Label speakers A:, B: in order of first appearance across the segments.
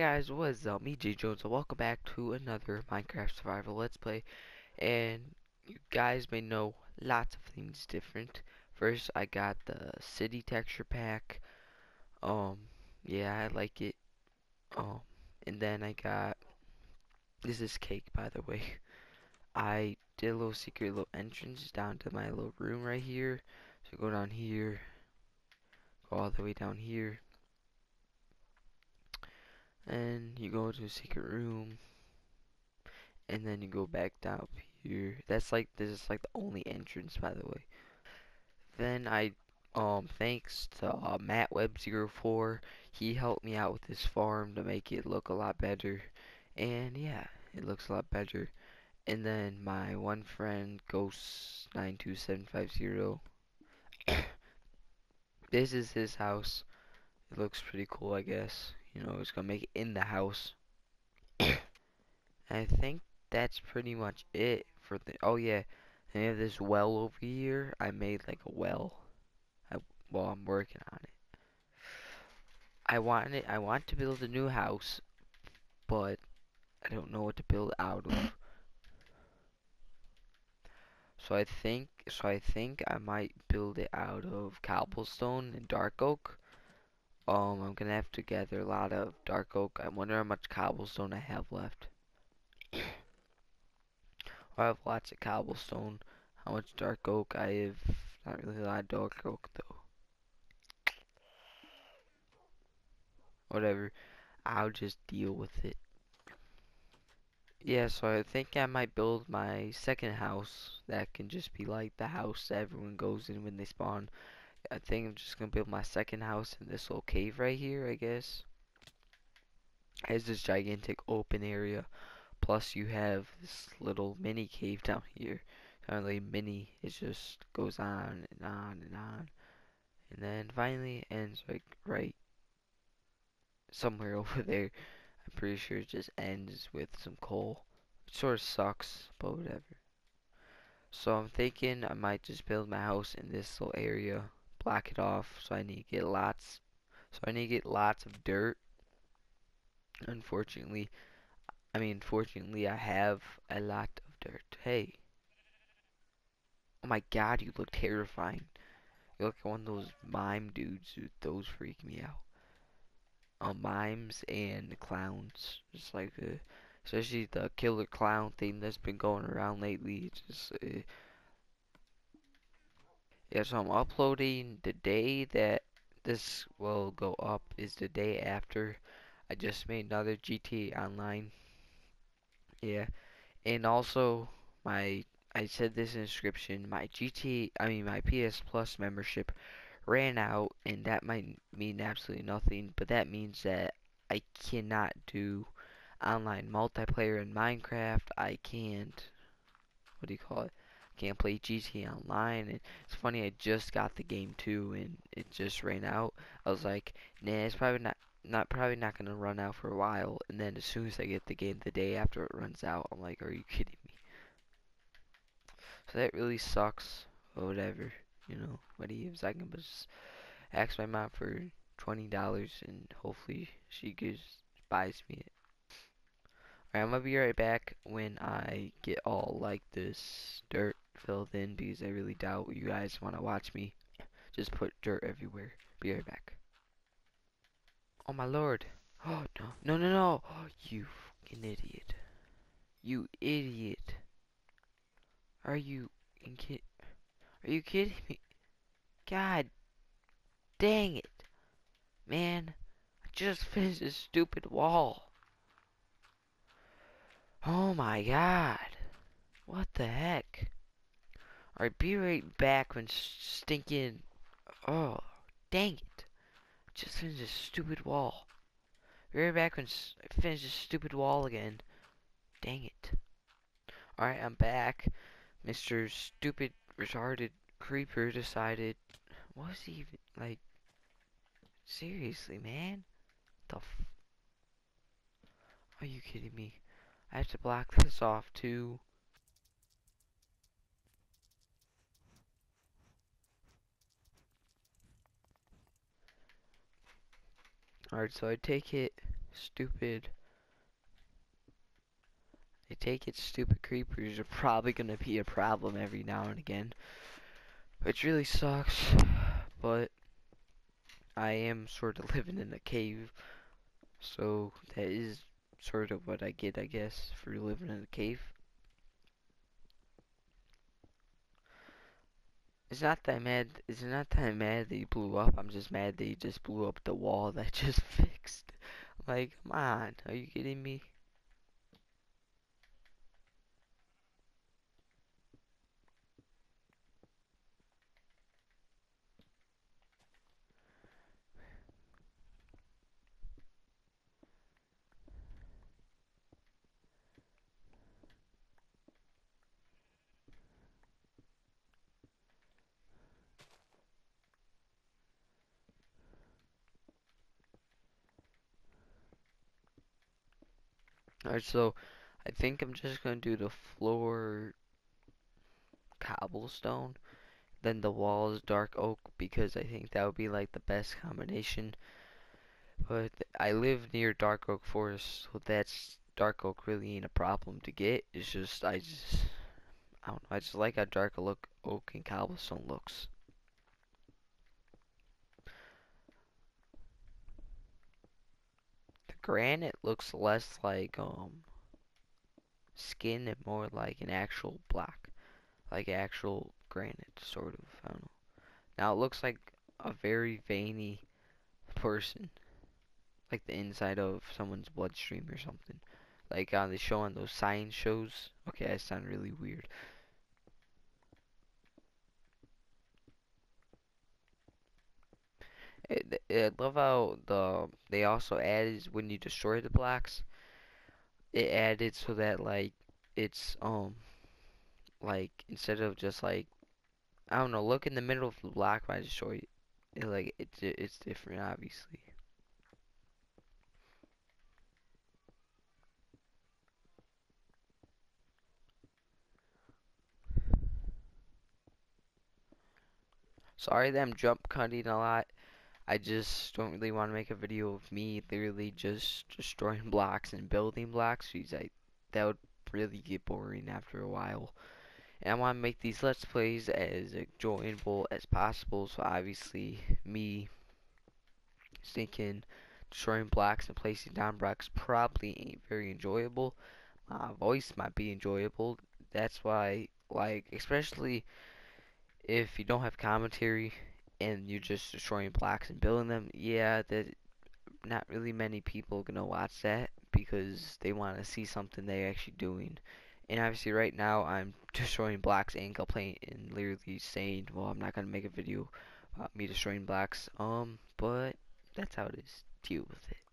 A: Guys, what is up? Me, J Jones, and welcome back to another Minecraft Survival Let's Play. And you guys may know lots of things different. First, I got the city texture pack. Um, yeah, I like it. Um, and then I got this is cake, by the way. I did a little secret little entrance down to my little room right here. So go down here, go all the way down here, and you go to a secret room. And then you go back down here. This is like the only entrance, by the way. Then thanks to MattWeb04, he helped me out with this farm to make it look a lot better. And yeah, it looks a lot better. And then my one friend, Ghost92750, this is his house. It looks pretty cool, I guess. You know, it's gonna make it in the house. I think that's pretty much it for the. Oh yeah, and I have this well over here. I made like a well. I, well, I'm working on it. I want to build a new house, but I don't know what to build out of. So I think I might build it out of cobblestone and dark oak. I'm gonna have to gather a lot of dark oak. I wonder how much cobblestone I have left. I have lots of cobblestone. How much dark oak I have? Not really a lot of dark oak though. Whatever. I'll just deal with it. Yeah, so I think I might build my second house that can just be like the house that everyone goes in when they spawn. I think I'm just gonna build my second house in this little cave right here, I guess. It has this gigantic open area. Plus you have this little mini cave down here. Not really mini, it just goes on and on and on. And then finally ends like right somewhere over there. I'm pretty sure it just ends with some coal. It sort of sucks, but whatever. So I'm thinking I might just build my house in this little area, block it off. So I need to get lots. So I need to get lots of dirt. Unfortunately, fortunately, I have a lot of dirt. Hey, oh my God, you look terrifying. You look like one of those mime dudes. Dude, those freak me out. Mimes and clowns, just like especially the killer clown thing that's been going around lately. It's just yeah, so I'm uploading the day that this will go up is the day after I just made another GTA Online. Yeah, and also my I said this in the description, my my PS Plus membership ran out, and that might mean absolutely nothing, but that means that I cannot do online multiplayer in Minecraft. I can't, what do you call it? Can't play GTA Online. And it's funny, I just got the game too, and it just ran out. I was like, nah, it's probably not gonna run out for a while. And then as soon as I get the game, the day after it runs out, I'm like, are you kidding me? So that really sucks. But whatever, you know. What do you? I can just ask my mom for $20, and hopefully she buys me it. Alright, I'm gonna be right back when I get all like this dirt filled in, because I really doubt you guys want to watch me just put dirt everywhere. Be right back. Oh my lord. Oh no. No, no, no. Oh, you fucking idiot. You idiot. Are you Are you kidding me? God dang it. Man, I just finished this stupid wall. Oh my god. What the heck? Alright, be right back when stinking. Oh, dang it. Just finished this stupid wall. Be right back when I finish this stupid wall again. Dang it. Alright, I'm back. Mr. Stupid Retarded Creeper decided. What was he even. Like, seriously, man? The f. Are you kidding me? I have to block this off too. Alright, so I take it. Stupid. I take it stupid creepers are probably gonna be a problem every now and again. Which really sucks. But I am sort of living in a cave. So that is sort of what I get, I guess, for living in a cave. It's not that I'm mad that you blew up. I'm just mad that you just blew up the wall that I just fixed. Like, come on, are you kidding me? Alright, so I think I'm just gonna do the floor cobblestone, then the walls dark oak because I think that would be like the best combination. But I live near dark oak forest, so that's dark oak really ain't a problem to get. It's just I don't know. I just like how dark oak and cobblestone looks. The granite looks less like skin and more like an actual block, like actual granite, sort of. I don't know. Now it looks like a very veiny person, like the inside of someone's bloodstream or something. Like on the show on those science shows. Okay, that sounded really weird. I love how they also added when you destroy the blocks, it added so that like it's like instead of just like I don't know, look in the middle of the block when I destroy it. It's different obviously. Sorry that I'm jump cutting a lot. I just don't really want to make a video of me literally just destroying blocks and building blocks because that would really get boring after a while. And I want to make these Let's Plays as enjoyable as possible, so obviously me thinking destroying blocks and placing down blocks probably ain't very enjoyable. My voice might be enjoyable. That's why, like, especially if you don't have commentary and you're just destroying blocks and building them, yeah, that not really many people are gonna watch that because they want to see something they're actually doing. And obviously, right now I'm destroying blocks and complaining and literally saying, "Well, I'm not gonna make a video about me destroying blocks." But that's how it is. Deal with it.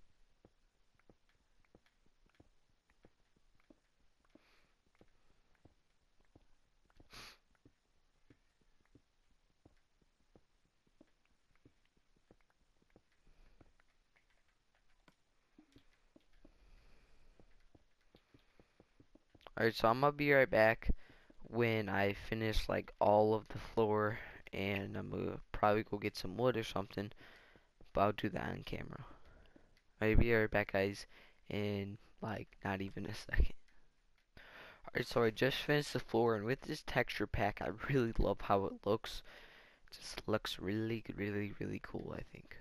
A: Alright, so I'm gonna be right back when I finish like all of the floor, and I'm gonna probably go get some wood or something. But I'll do that on camera. I'll be right back, guys, in like not even a second. Alright, so I just finished the floor, and with this texture pack, I really love how it looks. It just looks really, really, really cool, I think.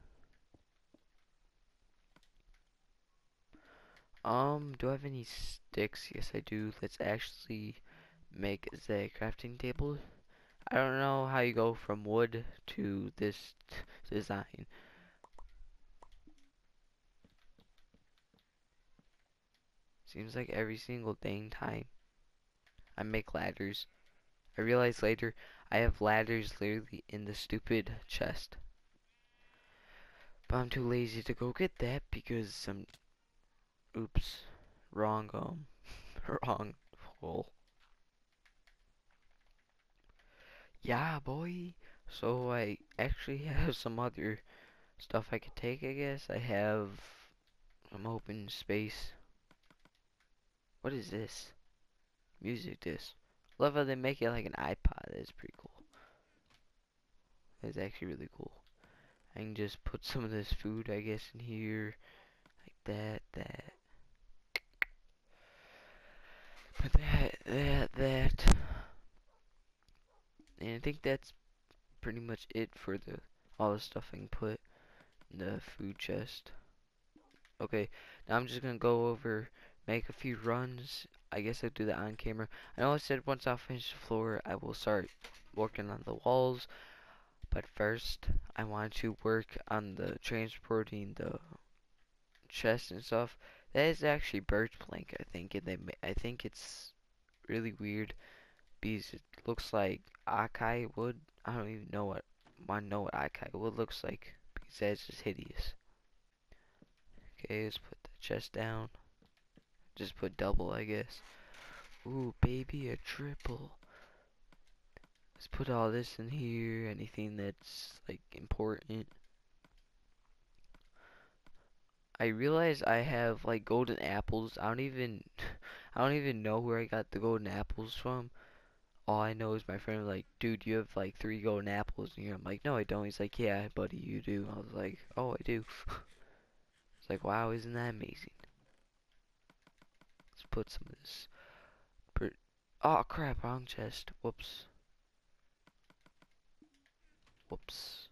A: Do I have any sticks? Yes, I do. Let's actually make the crafting table. I don't know how you go from wood to this design. Seems like every single dang time I make ladders. I realize later I have ladders literally in the stupid chest. But I'm too lazy to go get that because I'm oops. Wrong wrong hole. Yeah boy. So I actually have some other stuff I could take, I guess. I have some open space. What is this? Music disc. Love how they make it like an iPod. That's pretty cool. That's actually really cool. I can just put some of this food, I guess, in here. Like that. Put that. And I think that's pretty much it for the all the stuff I can put in the food chest. Okay, now I'm just gonna go over, make a few runs. I guess I'll do that on camera. I know I said once I finish the floor, I will start working on the walls. But first, I want to work on the transporting the chest and stuff. That is actually birch plank, I think, and I think it's really weird because it looks like acai wood. I don't even know what acai wood looks like because that's just hideous. Okay, let's put the chest down. Just put double, I guess. Ooh, baby, a triple. Let's put all this in here. Anything that's like important. I realize I have like golden apples. I don't even know where I got the golden apples from. All I know is my friend was like, dude, you have like 3 golden apples in here. I'm like, no, I don't. He's like, yeah, buddy, you do. I was like, oh, I do. It's like, wow, isn't that amazing? Let's put some of this. Oh crap, wrong chest. Whoops. Whoops.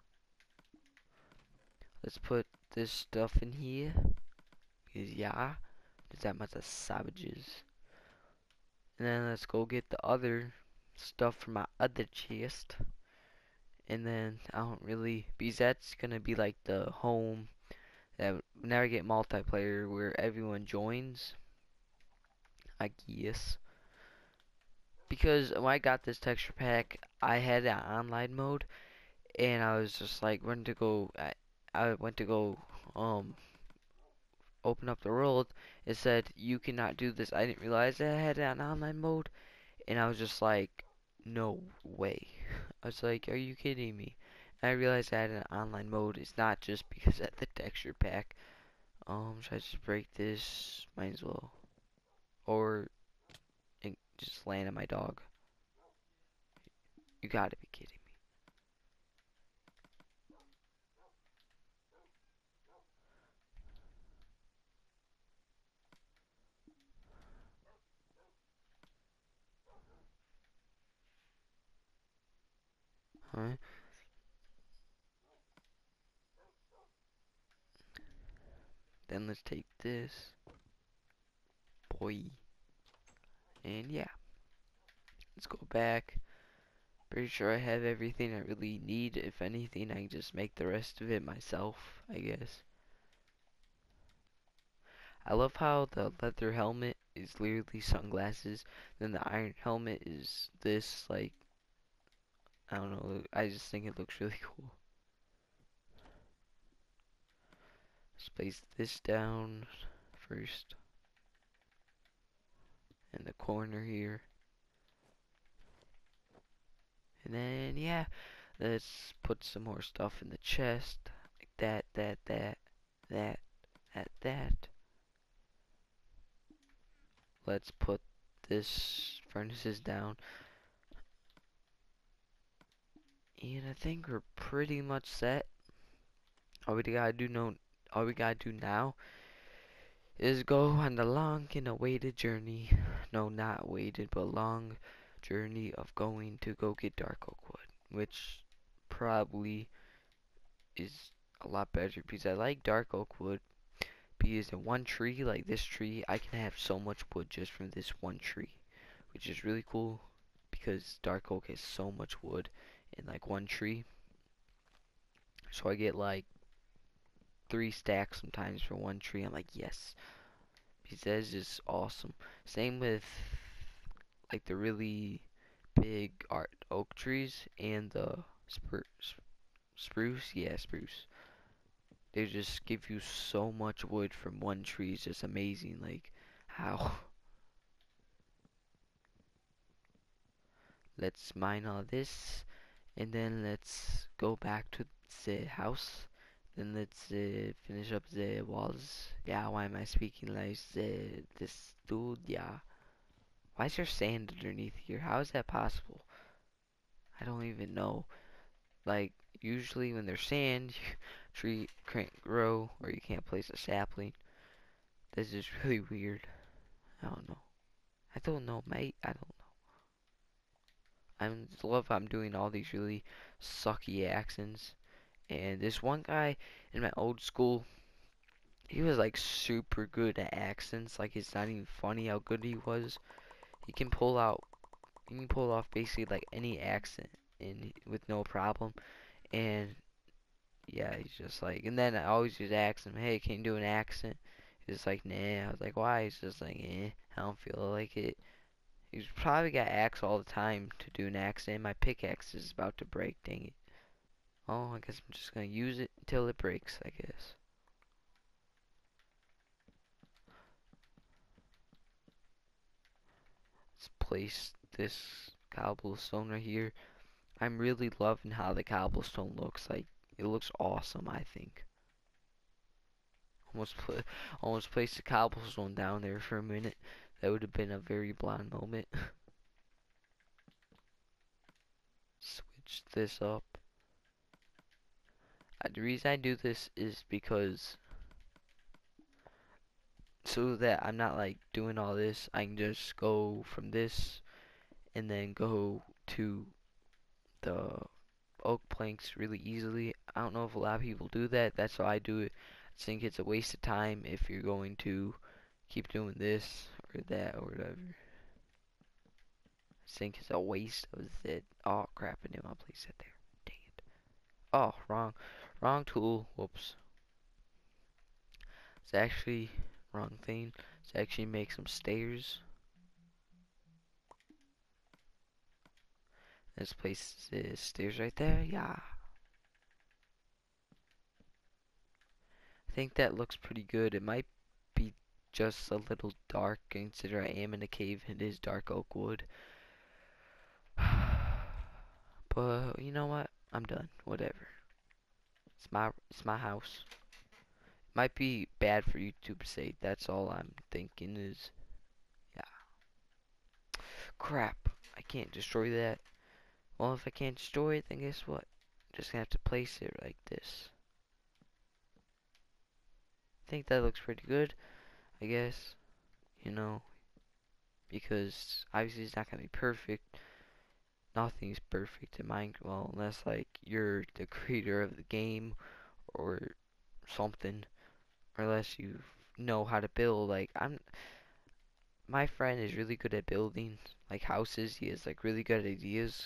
A: Let's put this stuff in here. Because yeah, there's that much of savages. And then let's go get the other stuff from my other chest. And then I don't really, because that's gonna be like the home that whenever I get multiplayer where everyone joins, I guess. Because when I got this texture pack, I had an online mode, and I was just like, I went to go, open up the world. It said you cannot do this. I didn't realize that I had an online mode, and I was just like, no way. I was like, are you kidding me? And I realized I had an online mode. It's not just because of the texture pack. Should I just break this? Might as well. Or just land on my dog. You gotta be kidding me. Huh? Then let's take this. Boy. And yeah. Let's go back. Pretty sure I have everything I really need. If anything, I can just make the rest of it myself, I guess. I love how the leather helmet is literally sunglasses. Then the iron helmet is this, like, I don't know. I just think it looks really cool. Let's place this down first in the corner here. And then, yeah, let's put some more stuff in the chest. Like that, that. Let's put this furnaces down. And I think we're pretty much set. All we gotta do now, all we gotta do now is go on the long and awaited journey. No, not awaited, but long journey of going to go get dark oak wood, which probably is a lot better because I like dark oak wood because in one tree, like this tree, I can have so much wood just from this one tree, which is really cool because dark oak has so much wood in like one tree. So I get like 3 stacks sometimes for one tree. I'm like, yes, because that is just awesome. Same with like the really big art oak trees and the spruce. Yeah, spruce. They just give you so much wood from one tree. It's just amazing. Like, how? Let's mine all this, and then let's go back to the house. Then let's finish up the walls. Yeah, why am I speaking like this dude? Yeah. Why is there sand underneath here? How is that possible? I don't even know. Like, usually when there's sand, tree can't grow, or you can't place a sapling. This is really weird. I don't know. I don't know, mate. I don't know. I just love how I'm doing all these really sucky accents. And this one guy in my old school, he was like super good at accents. Like it's not even funny how good he was. He can pull out, he can pull off basically like any accent and with no problem. And yeah, he's just like, and then I always just ask him, hey, can you do an accent? He's like, nah. I was like, why? He's just like, I don't feel like it. He's probably got axe all the time to do an accent. My pickaxe is about to break, dang it. Oh, I guess I'm just gonna use it until it breaks, I guess. Let's place this cobblestone right here. I'm really loving how the cobblestone looks. Like, it looks awesome, I think. Almost put, almost placed the cobblestone down there for a minute. That would have been a very blind moment. Switch this up. The reason I do this is because so that I'm not like doing all this, I can just go from this and then go to the oak planks really easily. I don't know if a lot of people do that. That's how I do it. I think it's a waste of time if you're going to keep doing this or that or whatever. I think it's a waste of it. Oh crap, I didn't want to place that there. Dang it. Oh, wrong tool. Whoops. It's actually wrong thing. Let's actually make some stairs. Let's place the stairs right there. Yeah. I think that looks pretty good. It might be just a little dark considering I am in a cave. It is dark oak wood. But you know what? I'm done. Whatever. It's my house. Might be bad for YouTube sake. That's all I'm thinking is yeah. Crap. I can't destroy that. Well, if I can't destroy it, then guess what? Just gonna have to place it like this. I think that looks pretty good, I guess. You know, because obviously it's not gonna be perfect. Nothing's perfect in Minecraft, well, unless like you're the creator of the game or something, or unless you know how to build. Like my friend is really good at building like houses. He has like really good ideas.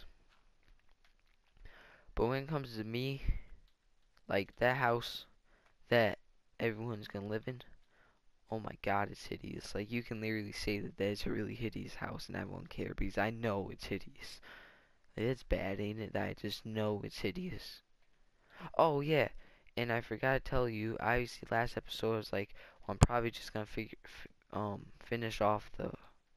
A: But when it comes to me, like that house that everyone's gonna live in, oh my god, it's hideous. Like you can literally say that that's a really hideous house and I won't care because I know it's hideous. It's bad, ain't it? I just know it's hideous. Oh yeah, and I forgot to tell you. Obviously, last episode I was like, well, I'm probably just gonna finish off the.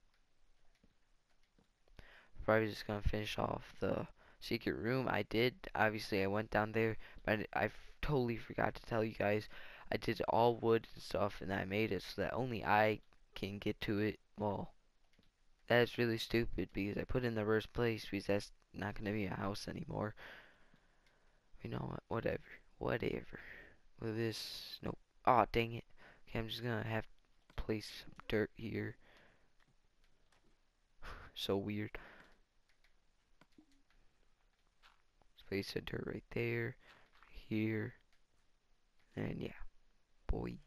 A: Probably just gonna finish off the secret room. I did. Obviously, I went down there, but totally forgot to tell you guys. I did all wood and stuff, and I made it so that only I can get to it. Well, that's really stupid because I put it in the worst place because that's not gonna be a house anymore. You know what? Whatever. Whatever. With this, nope. Aw, dang it. Okay, I'm just gonna have to place some dirt here. So weird. Let's place the dirt right there, here, and yeah, boy.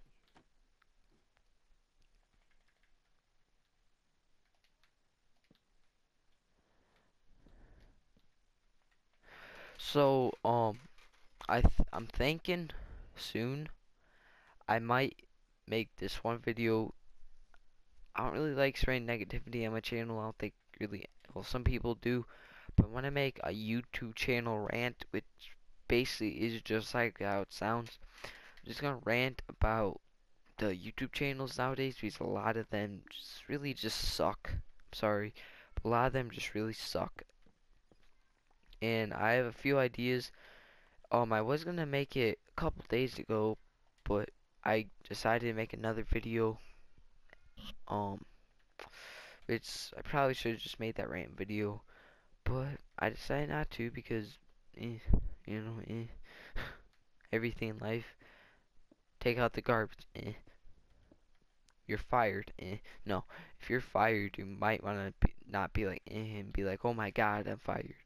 A: So, I'm thinking soon I might make this one video. I don't really like spreading negativity on my channel. I don't think really, well, some people do, but when I make a YouTube channel rant, which basically is just like how it sounds, I'm just gonna rant about the YouTube channels nowadays because a lot of them just really just suck. I'm sorry, but a lot of them just really suck. And I have a few ideas. I was gonna make it a couple days ago, but I decided to make another video. Um, I probably should have just made that rant video, but I decided not to because, you know, everything in life. Take out the garbage. you're fired. No, if you're fired, you might want to not be like and be like, oh my god, I'm fired.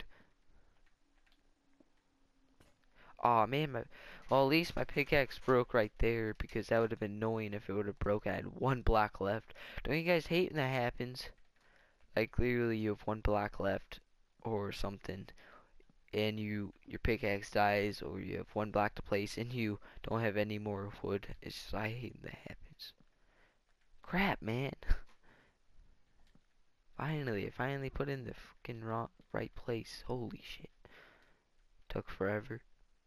A: Oh man, well at least my pickaxe broke right there because that would have been annoying if it would have broke. I had one block left. Don't you guys hate when that happens? Like clearly you have one block left or something, and your pickaxe dies, or you have one block to place and you don't have any more wood. It's just, I hate when that happens. Crap, man. Finally, I finally put in the fucking right place. Holy shit. Took forever.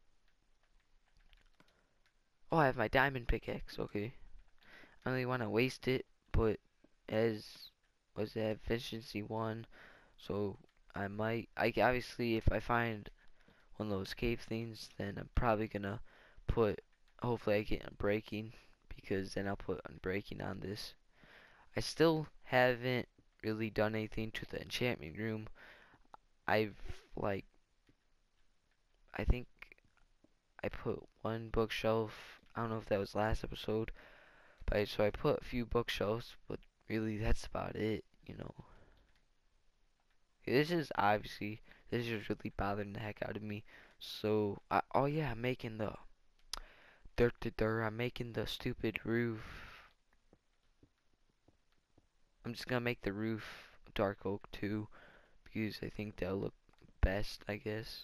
A: Oh, I have my diamond pickaxe. Okay. I don't really want to waste it, but as was that efficiency one, so I obviously if I find one of those cave things, then I'm probably gonna put, hopefully I get unbreaking, because then I'll put unbreaking on this. I still haven't really done anything to the enchantment room. I've like, I think I put one bookshelf. I don't know if that was last episode, but so I put a few bookshelves, but really that's about it, you know. This is obviously, this is really bothering the heck out of me. So, oh yeah, I'm making the I'm making the stupid roof. I'm just gonna make the roof dark oak too, because I think that'll look best, I guess.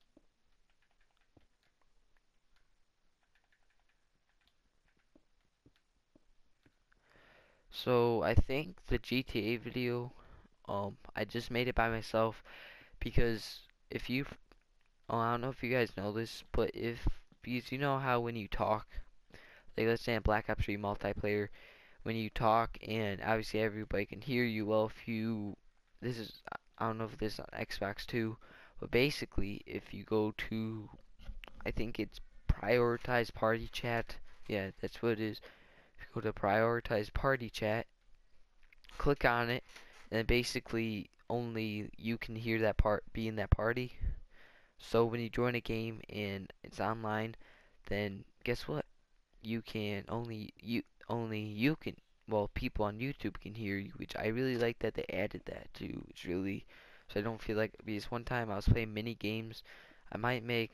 A: So I think the GTA video, I just made it by myself because if you, oh, I don't know if you guys know this, but because you know how when you talk, like let's say in Black Ops 3 multiplayer, when you talk and obviously everybody can hear you, well, if you, this is, I don't know if this is on Xbox too, but basically if you go to, I think it's prioritize party chat, yeah, that's what it is. If you go to prioritize party chat, click on it, and basically only you can hear that part, be in that party. So when you join a game and it's online, then guess what? You can only you can, well, people on YouTube can hear you, which I really like that they added that too. It's really, so I don't feel like, because one time I was playing mini games. I might make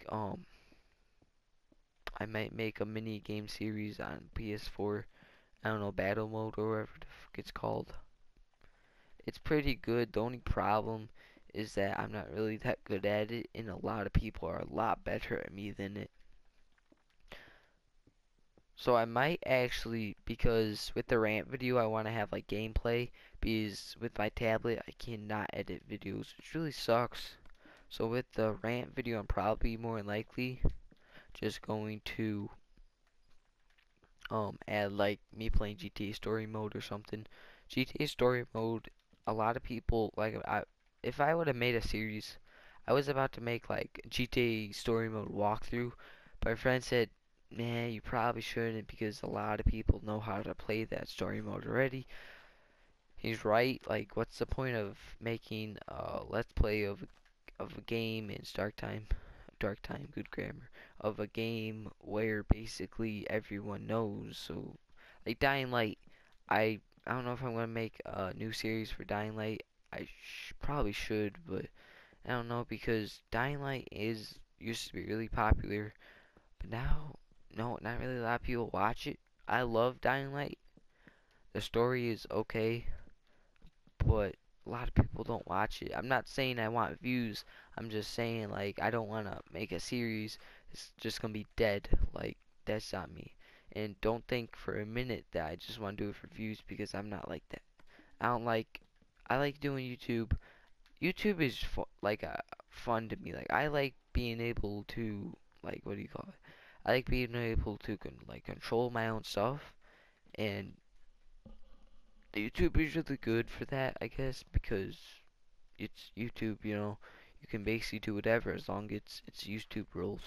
A: a mini game series on PS4. I don't know, battle mode or whatever the fuck it's called. It's pretty good. The only problem is that I'm not really that good at it, and a lot of people are a lot better at me than it. So I might actually, because with the rant video I want to have like gameplay, because with my tablet I cannot edit videos, which really sucks. So with the rant video I'm probably more than likely just going to add like me playing GTA story mode or something. GTA story mode, a lot of people like, if I would have made a series, I was about to make like GTA story mode walkthrough, but my friend said, nah, you probably shouldn't because a lot of people know how to play that story mode already. He's right. Like, what's the point of making a let's play of a game in dark time, good grammar, of a game where basically everyone knows. So, like Dying Light, I don't know if I'm gonna make a new series for Dying Light. I probably should, but I don't know because Dying Light is used to be really popular, but now no, not really a lot of people watch it. I love Dying Light. The story is okay, but a lot of people don't watch it. I'm not saying I want views. I'm just saying like I don't want to make a series. It's just gonna be dead. Like that's not me. And don't think for a minute that I just want to do it for views because I'm not like that. I don't like. I like doing YouTube. YouTube is like fun to me. Like I like being able to, like, what do you call it? I like being able to like control my own stuff, and YouTube is really good for that, I guess, because it's YouTube, you know. You can basically do whatever as long as it's YouTube rules.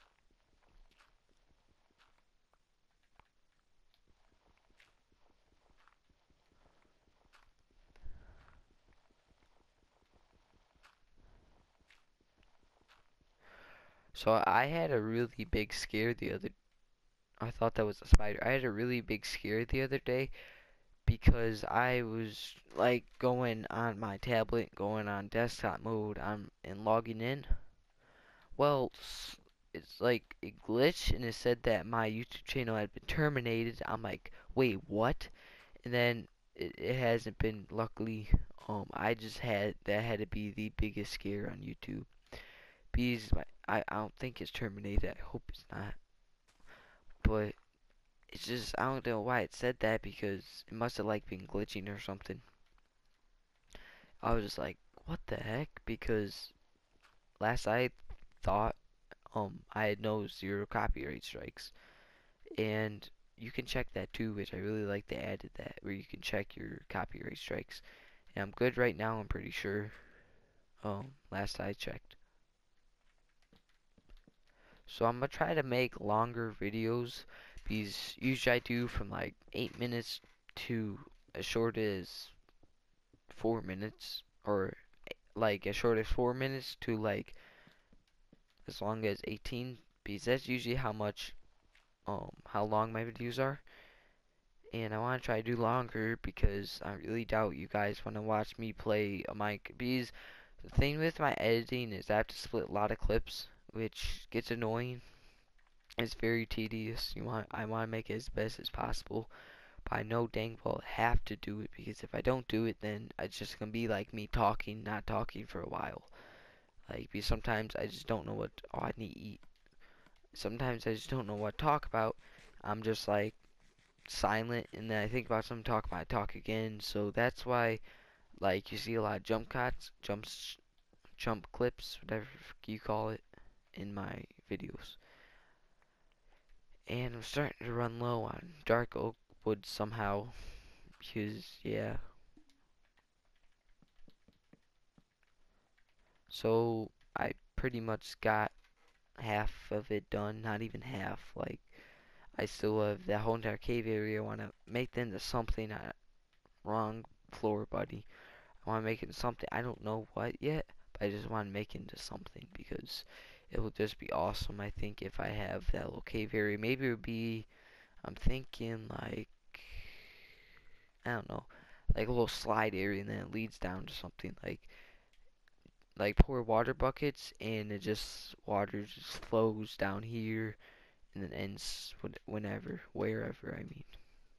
A: So I had a really big scare the other. I thought that was a spider. I had a really big scare the other day because I was like going on my tablet, going on desktop mode, and logging in. Well, it's like a glitch, and it said that my YouTube channel had been terminated. I'm like, wait, what? And then it hasn't been, luckily. I just had that had to be the biggest scare on YouTube. Because I don't think it's terminated. I hope it's not. But it's just, I don't know why it said that, because it must have like been glitching or something. I was just like, what the heck? Because last I thought, I had no zero copyright strikes. And you can check that too, which I really like they added that, where you can check your copyright strikes. And I'm good right now, I'm pretty sure. Last I checked. So I'm gonna try to make longer videos. These usually I do from like 8 minutes to as short as 4 minutes, or like as short as 4 minutes to like as long as 18, because that's usually how long my videos are. And I want to try to do longer because I really doubt you guys want to watch me play a mic. Because the thing with my editing is I have to split a lot of clips, which gets annoying. It's very tedious. I want to make it as best as possible, but I know dang well I have to do it, because if I don't do it, then it's just gonna be like me talking, not talking for a while. Like, because sometimes I just don't know what I need to eat. Sometimes I just don't know what to talk about. I'm just like silent, and then I think about something, talk about it, talk again. So that's why, like, you see a lot of jump cuts, jump clips, whatever you call it, in my videos. And I'm starting to run low on dark oak wood somehow, because yeah. So I pretty much got half of it done, not even half. Like, I still have that whole entire cave area. I want to make them into something. Wrong floor, buddy. I want to make it into something. I don't know what yet, but I just want to make it into something, because it will just be awesome, I think, if I have that little cave area. Maybe it would be, I'm thinking like, I don't know, like a little slide area, and then it leads down to something like pour water buckets, and it just, water just flows down here and then ends whenever, wherever, I mean.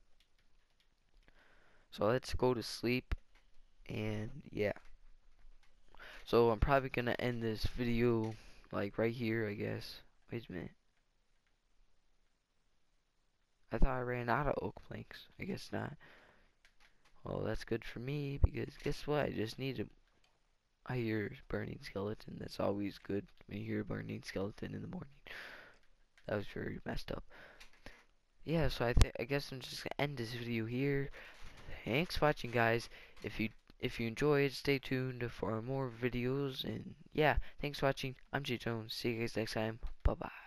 A: So let's go to sleep, and yeah. So I'm probably gonna end this video like right here, I guess. Wait a minute. I thought I ran out of oak planks. I guess not. Well, that's good for me, because guess what? I just need to. I hear burning skeleton. That's always good when you hear a burning skeleton in the morning. That was very messed up. Yeah, so I guess I'm just gonna end this video here. Thanks for watching, guys. If you enjoyed, stay tuned for more videos. And yeah, thanks for watching. I'm J Jones. See you guys next time. Bye bye.